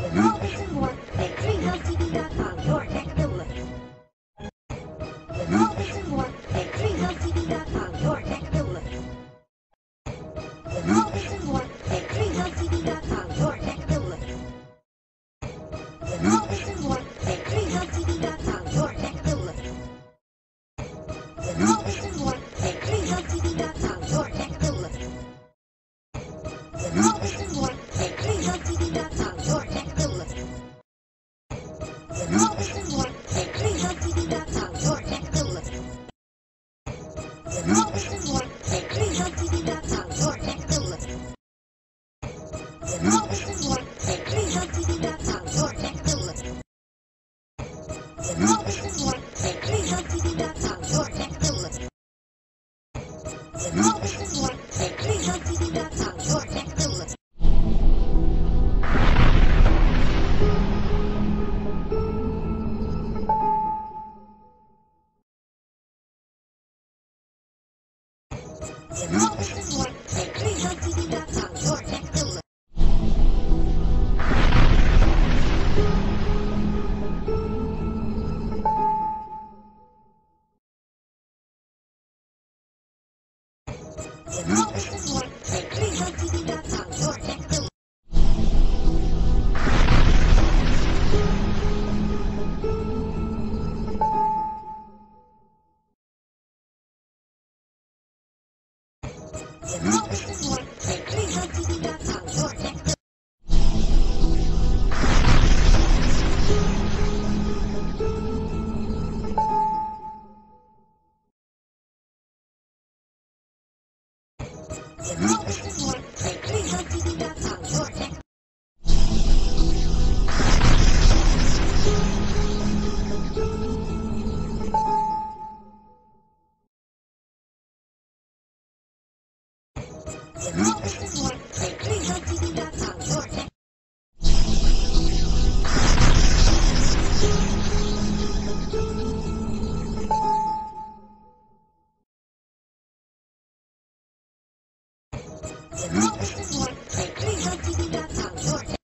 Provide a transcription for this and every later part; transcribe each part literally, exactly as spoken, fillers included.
With this and more at Tree House T V dot com, your neck of the woods. With this and more at Tree House T V dot com, your neck of the woods. With this and more at Tree House T V dot com, your neck of the woods. With this and more at Tree House T V dot com, your neck of the woods. With this and more at Tree House T V dot com, your neck of the woods. With this and more at Tree House T V dot com, your neck of the woods. With this and more at Tree House T V dot com, your neck of the woods. With this and more at Tree House T V dot com, your neck of the woods. With this and more at Tree House T V dot com, your neck of the woods. With this and more at Tree House T V dot com, your neck of the woods. With this and more at Tree House T V dot com, your neck of the woods. With this and more at Tree House T V dot com, your neck of the woods. With this and more at Tree House T V dot com, your neck of the woods. With this and more at Tree House T V dot com, your neck of the woods. With this and more at Tree House T V dot com, your neck. With this and more at Tree House T V dot com, your neck. With this and more at Tree House T V dot com, your neck.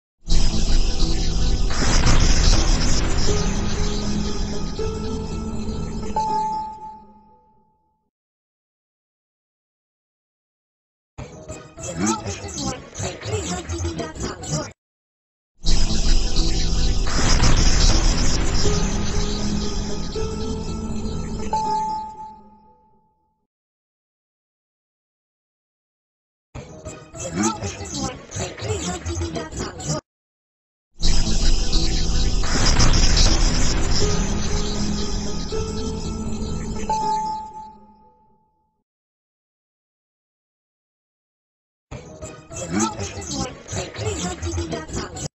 With this and more at Tree House T V dot com, your neck. With this and more at Tree House T V dot com, your neck. With this and more at Tree House T V dot com.